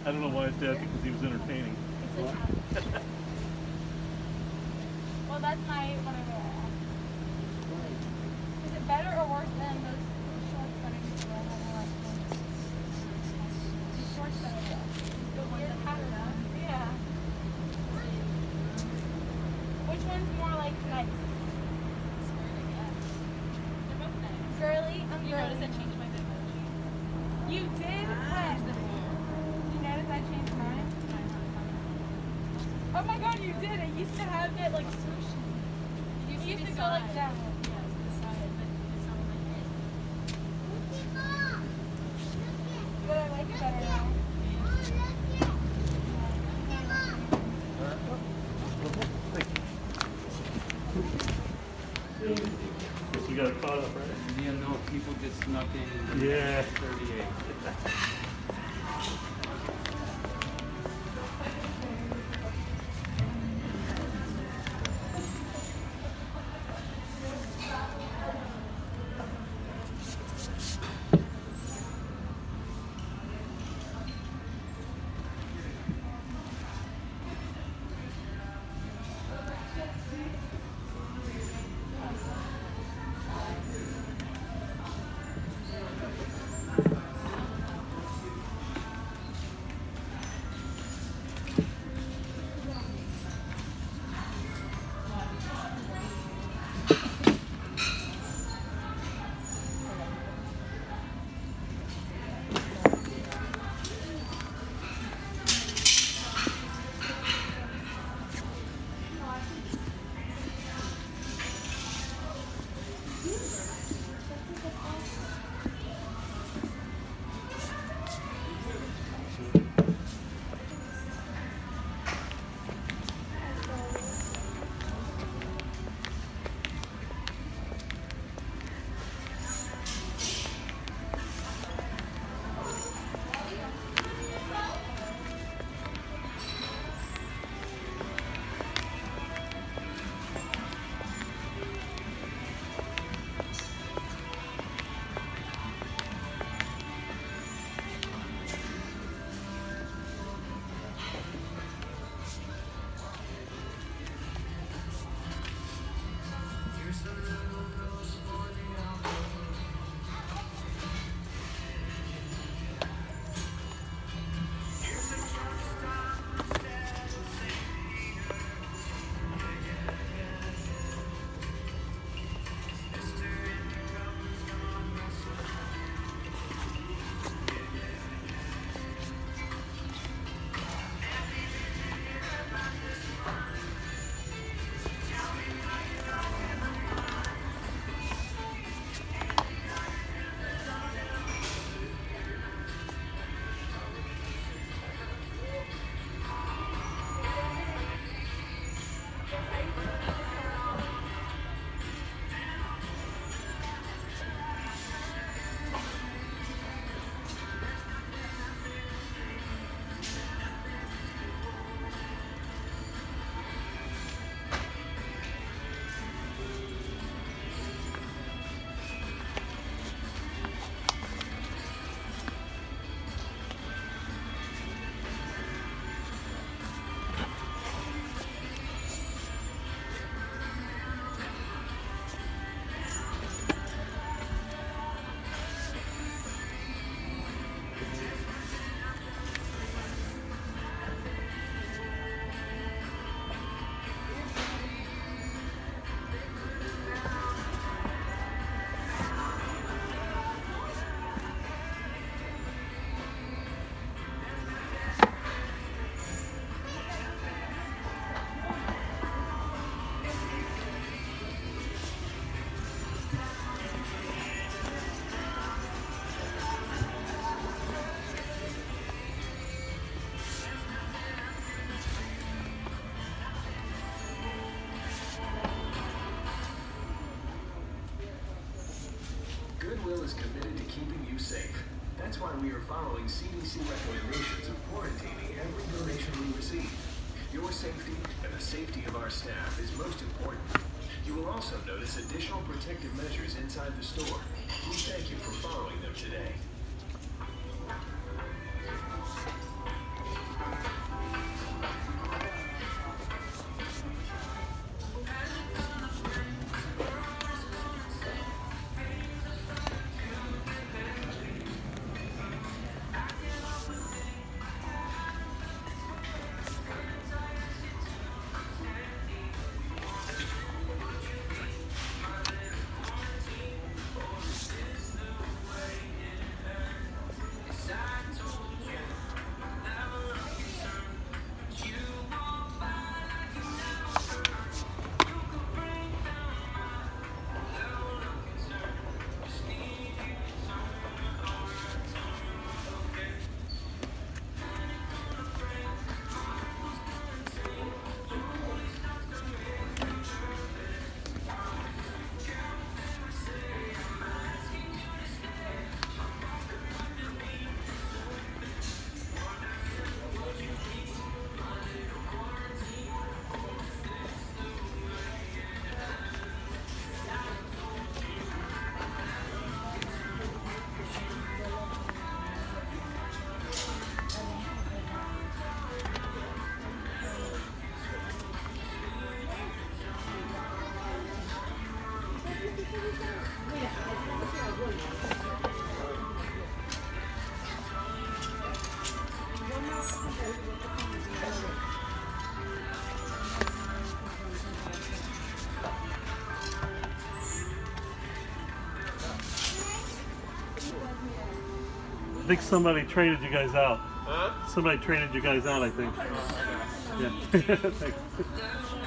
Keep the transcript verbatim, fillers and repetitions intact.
I don't know why it's dead, because he was entertaining. Well, that's my one of the. Is it better or worse than those shorts that I used to wear? I don't like them. These shorts that I wear. The ones that have them. Yeah. Which one's more like nice? Sperry, I guess. They're both nice. Girly? I'm You girly. notice I changed my Bitmoji? You did? There's the When? hair. You notice I changed mine? Oh my god, you did! It used to have it like swooshy. It It used used to to be go like side. that. Yeah, it's the side, but it's not on my head. But I like it better now. Guess we got it caught up, right? Yeah, no, people just snuck in. Yeah. thirty-eight. Goodwill is committed to keeping you safe. That's why we are following C D C recommendations of quarantining every donation we receive. Your safety and the safety of our staff is most important. You will also notice additional protective measures inside the store. We thank you for following them today. think somebody traded you guys out. Huh? Somebody traded you guys out, I think. Oh, okay. Yeah. Thanks.